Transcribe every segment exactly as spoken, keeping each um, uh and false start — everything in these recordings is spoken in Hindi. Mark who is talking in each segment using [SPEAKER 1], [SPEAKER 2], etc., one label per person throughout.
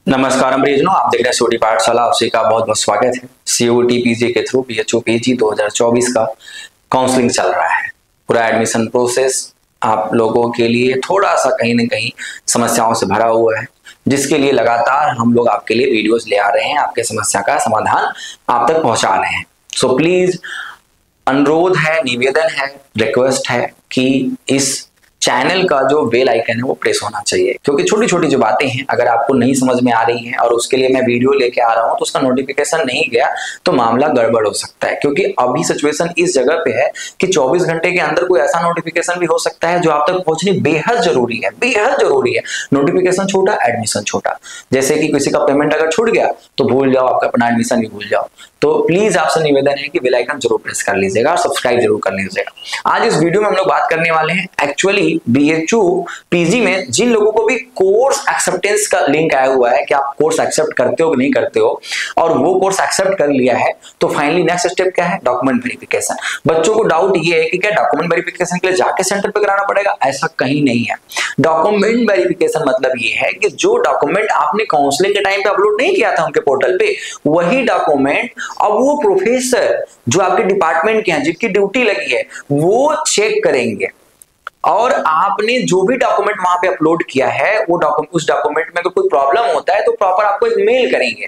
[SPEAKER 1] नमस्कार प्रियजनों, आप देख रहे हैं सीओटी पाठशाला। आपसे का बहुत बहुत स्वागत है। सीओटी पीजी के थ्रू बीएचओ पीजी दो हज़ार चौबीस का काउंसलिंग चल रहा है। पूरा एडमिशन प्रोसेस आप लोगों के लिए थोड़ा सा कहीं ना कहीं समस्याओं से भरा हुआ है, जिसके लिए लगातार हम लोग आपके लिए वीडियोस ले आ रहे हैं, आपके समस्या का समाधान आप तक पहुंचा रहे हैं। सो प्लीज अनुरोध है, निवेदन है, रिक्वेस्ट है कि इस चैनल का जो बेल आइकन है वो प्रेस होना चाहिए, क्योंकि छोटी छोटी जो बातें हैं अगर आपको नहीं समझ में आ रही हैं और उसके लिए मैं वीडियो लेके आ रहा हूं तो उसका नोटिफिकेशन नहीं गया तो मामला गड़बड़ हो सकता है। क्योंकि अभी सिचुएशन इस जगह पे है कि चौबीस घंटे के अंदर कोई ऐसा नोटिफिकेशन भी हो सकता है जो आप तक पहुंचनी बेहद जरूरी है, बेहद जरूरी है। नोटिफिकेशन छोटा, एडमिशन छोटा। जैसे कि किसी का पेमेंट अगर छूट गया तो भूल जाओ, आपका अपना एडमिशन भी भूल जाओ। तो प्लीज आपसे निवेदन है कि बेल आइकन जरूर प्रेस कर लीजिएगा और सब्सक्राइब जरूर कर लीजिएगा। आज इस वीडियो में हम लोग बात करने वाले हैं एक्चुअली बीएचयू पीजी में जिन लोगों को भी कोर्स एक्सेप्टेंस का लिंक आया हुआ है कि आप कोर्स एक्सेप्ट करते हो कि नहीं करते हो, और वो कोर्स एक्सेप्ट कर लिया है तो फाइनली नेक्स्ट स्टेप क्या है? Document verification. बच्चों को डाउट ये है कि क्या डॉक्यूमेंट वेरिफिकेशन के लिए जाके सेंटर पे कराना पड़ेगा? ऐसा कहीं नहीं है। डॉक्यूमेंट वेरिफिकेशन मतलब ये है कि जो डॉक्यूमेंट आपने काउंसलिंग के टाइम पे अपलोड नहीं किया था उनके पोर्टल पे, वही डॉक्यूमेंट अब वो प्रोफेसर जो आपके डिपार्टमेंट के हैं, जिनकी ड्यूटी लगी है, वो चेक करेंगे और आपने जो भी डॉक्यूमेंट वहां पे अपलोड किया है वो डॉक्यूमेंट, उस डॉक्यूमेंट में अगर कोई प्रॉब्लम होता है तो प्रॉपर आपको एक मेल करेंगे।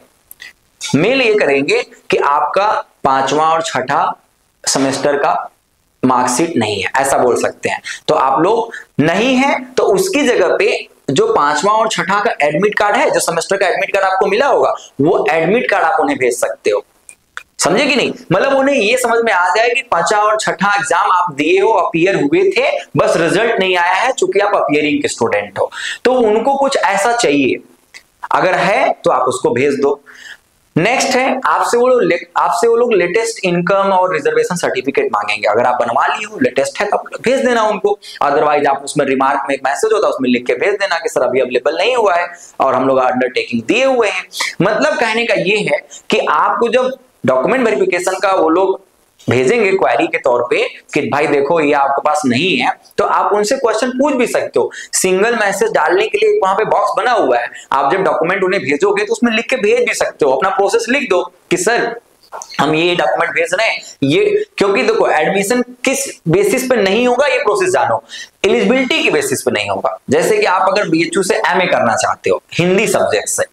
[SPEAKER 1] मेल ये करेंगे कि आपका पांचवा और छठा सेमेस्टर का मार्कशीट नहीं है, ऐसा बोल सकते हैं। तो आप लोग नहीं है तो उसकी जगह पे जो पांचवा और छठा का एडमिट कार्ड है, जो सेमेस्टर का एडमिट कार्ड आपको मिला होगा, वो एडमिट कार्ड आप उन्हें भेज सकते हो। समझे कि नहीं? मतलब उन्हें ये समझ में आ जाए कि पांचवा और छठा एग्जाम आप दिए हो, अपीयर हुए थे, बस रिजल्ट नहीं आया है चूंकि आप अपीयरिंग के स्टूडेंट हो। तो उनको कुछ ऐसा चाहिए, अगर है तो आप उसको भेज दो। नेक्स्ट है आपसे वो लोग आपसे वो लोग लेटेस्ट इनकम और रिजर्वेशन सर्टिफिकेट मांगेंगे। अगर आप बनवा लिए हो, लेटेस्ट है तो भेज देना उनको। अदरवाइज आप उसमें रिमार्क में एक मैसेज होता है, उसमें लिख के भेज देना कि सर अभी अवेलेबल नहीं हुआ है और हम लोग अंडरटेकिंग दिए हुए हैं। मतलब कहने का ये है कि आपको जब डॉक्यूमेंट वेरिफिकेशन का वो लोग भेजेंगे क्वेरी के तौर पे कि भाई देखो ये आपके पास नहीं है, तो आप उनसे क्वेश्चन पूछ भी सकते हो। सिंगल मैसेज डालने के लिए वहां पे बॉक्स बना हुआ है, आप जब डॉक्यूमेंट उन्हें भेजोगे तो उसमें लिख के भेज भी सकते हो, अपना प्रोसेस लिख दो कि सर हम ये डॉक्यूमेंट भेज रहे हैं ये, क्योंकि देखो एडमिशन किस बेसिस पे नहीं होगा ये प्रोसेस जानो, एलिजिबिलिटी की बेसिस पे नहीं होगा। जैसे कि आप अगर बीएचयू से एमए करना चाहते हो हिंदी सब्जेक्ट से,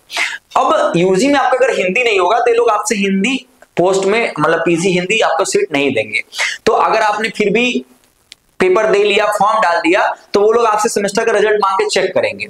[SPEAKER 1] अब यूजी में आपका अगर हिंदी नहीं होगा तो लोग आपसे हिंदी पोस्ट में मतलब पीजी हिंदी आपको सीट नहीं देंगे। तो अगर आपने फिर भी पेपर दे लिया, फॉर्म डाल दिया, तो वो लोग आपसे सेमेस्टर का रिजल्ट मांग के चेक करेंगे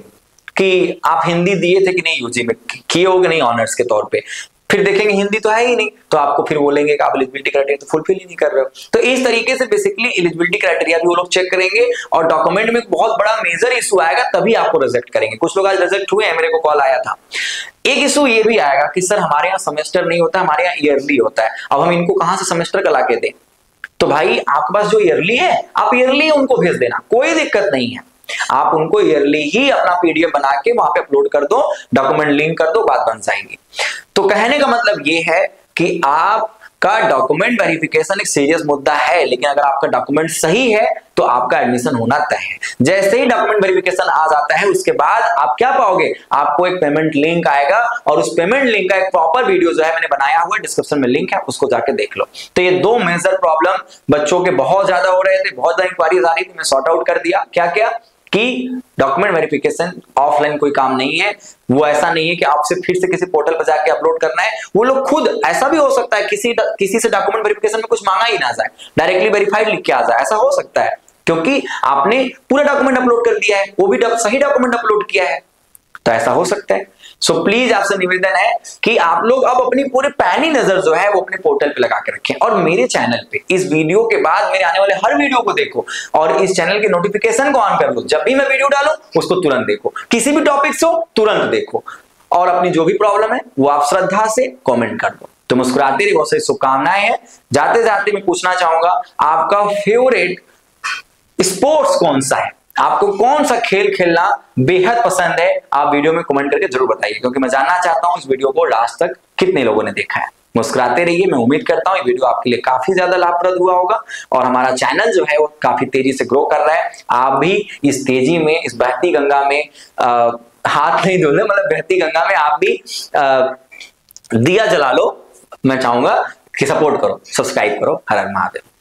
[SPEAKER 1] कि आप हिंदी दिए थे कि नहीं, यूजी में किए हो कि नहीं ऑनर्स के तौर पे। फिर देखेंगे हिंदी तो है ही नहीं, तो आपको फिर बोलेंगे कि आप एलिजिबिलिटी क्राइटेरिया तो फुलफिल ही नहीं कर रहे हो। तो इस तरीके से बेसिकली एलिजिबिलिटी क्राइटेरिया भी वो लोग चेक करेंगे और डॉक्यूमेंट में बहुत बड़ा मेजर इशू आएगा तभी आपको रिजेक्ट करेंगे। कुछ लोग आज रिजेक्ट हुए हैं, मेरे को कॉल आया था। एक इशू ये भी आएगा कि सर हमारे यहाँ सेमेस्टर नहीं होता, हमारे यहाँ ईयरली होता है, अब हम इनको कहां से सेमेस्टर का लाके दें? तो भाई आपके पास जो ईयरली है आप ईयरली उनको भेज देना, कोई दिक्कत नहीं है। आप उनको ईयरली ही अपना पीडीएफ बना के वहां पे अपलोड कर दो, डॉक्यूमेंट लिंक कर दो, बात बन जाएगी। तो कहने का मतलब ये है कि आपका डॉक्यूमेंट वेरिफिकेशन एक सीरियस मुद्दा है, लेकिन अगर आपका डॉक्यूमेंट सही है तो आपका एडमिशन होना तय है। जैसे ही डॉक्यूमेंट वेरिफिकेशन आ जाता है उसके बाद आप क्या पाओगे? आपको एक पेमेंट लिंक आएगा और उस पेमेंट लिंक का एक प्रॉपर वीडियो जो है मैंने बनाया हुआ है, डिस्क्रिप्शन में लिंक है, उसको जाके देख लो। तो ये दो मेजर प्रॉब्लम बच्चों के बहुत ज्यादा हो रहे थे, बहुत ज्यादा इंक्वायरीज आ रही थी, मैं सॉर्ट आउट कर दिया। क्या क्या कि डॉक्यूमेंट वेरिफिकेशन ऑफलाइन कोई काम नहीं है, वो ऐसा नहीं है कि आपसे फिर से किसी पोर्टल पर जाके अपलोड करना है। वो लोग खुद, ऐसा भी हो सकता है किसी किसी से डॉक्यूमेंट वेरिफिकेशन में कुछ मांगा ही ना जाए, डायरेक्टली वेरीफाइड लिख के आ जाए, ऐसा हो सकता है क्योंकि आपने पूरा डॉक्यूमेंट अपलोड कर दिया है, वो भी सही डॉक्यूमेंट अपलोड किया है, तो ऐसा हो सकता है। सो so, प्लीज आपसे निवेदन है कि आप लोग अब अपनी पूरी पैनी नजर जो है वो अपने पोर्टल पे लगा के रखें और मेरे चैनल पे इस वीडियो के बाद मेरे आने वाले हर वीडियो को देखो और इस चैनल के नोटिफिकेशन को ऑन कर लो। जब भी मैं वीडियो डालूं उसको तुरंत देखो, किसी भी टॉपिक से हो तुरंत देखो और अपनी जो भी प्रॉब्लम है वो आप श्रद्धा से कॉमेंट कर दो। तो मुस्कुराते रहिए, बहुत सारी शुभकामनाएं हैं। जाते जाते मैं पूछना चाहूंगा आपका फेवरेट स्पोर्ट्स कौन सा है? आपको कौन सा खेल खेलना बेहद पसंद है? आप वीडियो में कमेंट करके जरूर बताइए, क्योंकि मैं जानना चाहता हूं इस वीडियो को लास्ट तक कितने लोगों ने देखा है। मुस्कुराते रहिए, मैं उम्मीद करता हूं ये वीडियो आपके लिए काफी ज्यादा लाभप्रद हुआ होगा और हमारा चैनल जो है वो काफी तेजी से ग्रो कर रहा है। आप भी इस तेजी में, इस बहती गंगा में आ, हाथ नहीं धुलने, मतलब बहती गंगा में आप भी आ, दिया जला लो। मैं चाहूंगा कि सपोर्ट करो, सब्सक्राइब करो। हर हर महादेव।